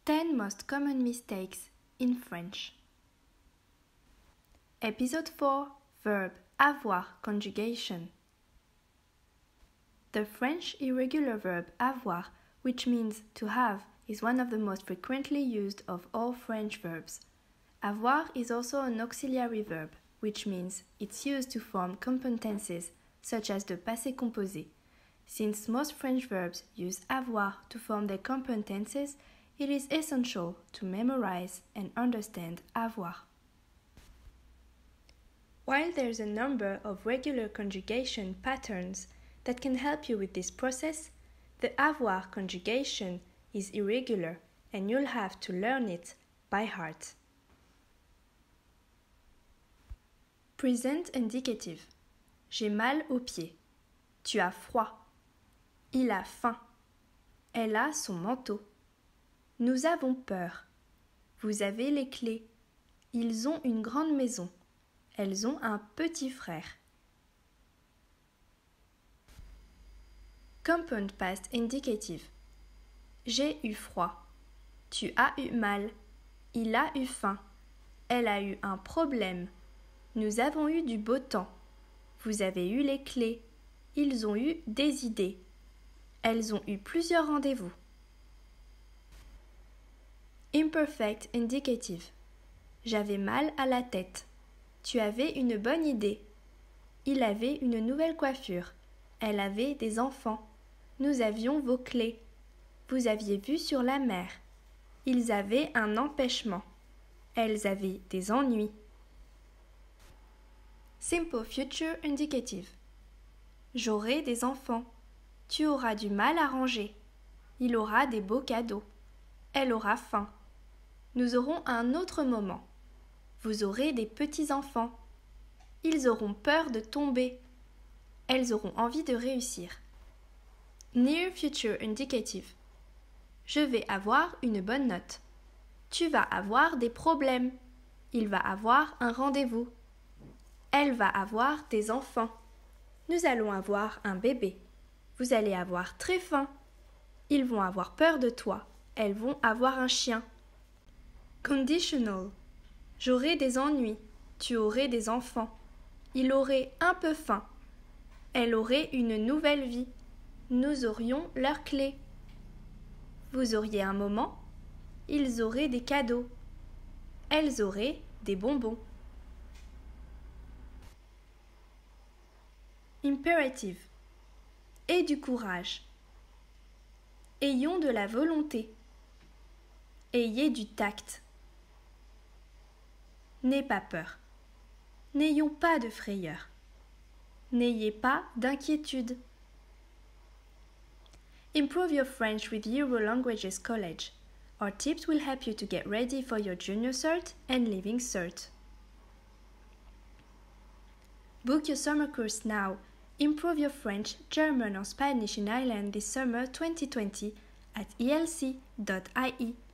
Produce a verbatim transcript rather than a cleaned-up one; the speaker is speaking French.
ten most common mistakes in French. Episode four. Verb avoir conjugation. The French irregular verb avoir, which means to have, is one of the most frequently used of all French verbs. Avoir is also an auxiliary verb, which means it's used to form compound tenses, such as the passé composé. Since most French verbs use avoir to form their compound tenses, it is essential to memorize and understand avoir. While there's a number of regular conjugation patterns that can help you with this process, the avoir conjugation is irregular and you'll have to learn it by heart. Present indicative. J'ai mal aux pieds. Tu as froid. Il a faim. Elle a son manteau. Nous avons peur. Vous avez les clés. Ils ont une grande maison. Elles ont un petit frère. Compound past indicative. J'ai eu froid. Tu as eu mal. Il a eu faim. Elle a eu un problème. Nous avons eu du beau temps. Vous avez eu les clés. Ils ont eu des idées. Elles ont eu plusieurs rendez-vous. Imperfect indicative. J'avais mal à la tête. Tu avais une bonne idée. Il avait une nouvelle coiffure. Elle avait des enfants. Nous avions vos clés. Vous aviez vu sur la mer. Ils avaient un empêchement. Elles avaient des ennuis. Simple future indicative. J'aurai des enfants. Tu auras du mal à ranger. Il aura des beaux cadeaux. Elle aura faim. Nous aurons un autre moment. Vous aurez des petits-enfants. Ils auront peur de tomber. Elles auront envie de réussir. Near future indicative. Je vais avoir une bonne note. Tu vas avoir des problèmes. Il va avoir un rendez-vous. Elle va avoir des enfants. Nous allons avoir un bébé. Vous allez avoir très faim. Ils vont avoir peur de toi. Elles vont avoir un chien. Conditional. J'aurai des ennuis. Tu aurais des enfants. Il aurait un peu faim. Elle aurait une nouvelle vie. Nous aurions leurs clés. Vous auriez un moment. Ils auraient des cadeaux. Elles auraient des bonbons. Imperative. Aie du courage. Ayons de la volonté. Ayez du tact. N'aie pas peur. N'ayons pas de frayeur. N'ayez pas d'inquiétude. Improve your French with Euro Languages College. Our tips will help you to get ready for your Junior Cert and Living Cert. Book your summer course now. Improve your French, German or Spanish in Ireland this summer twenty twenty at E L C dot I E.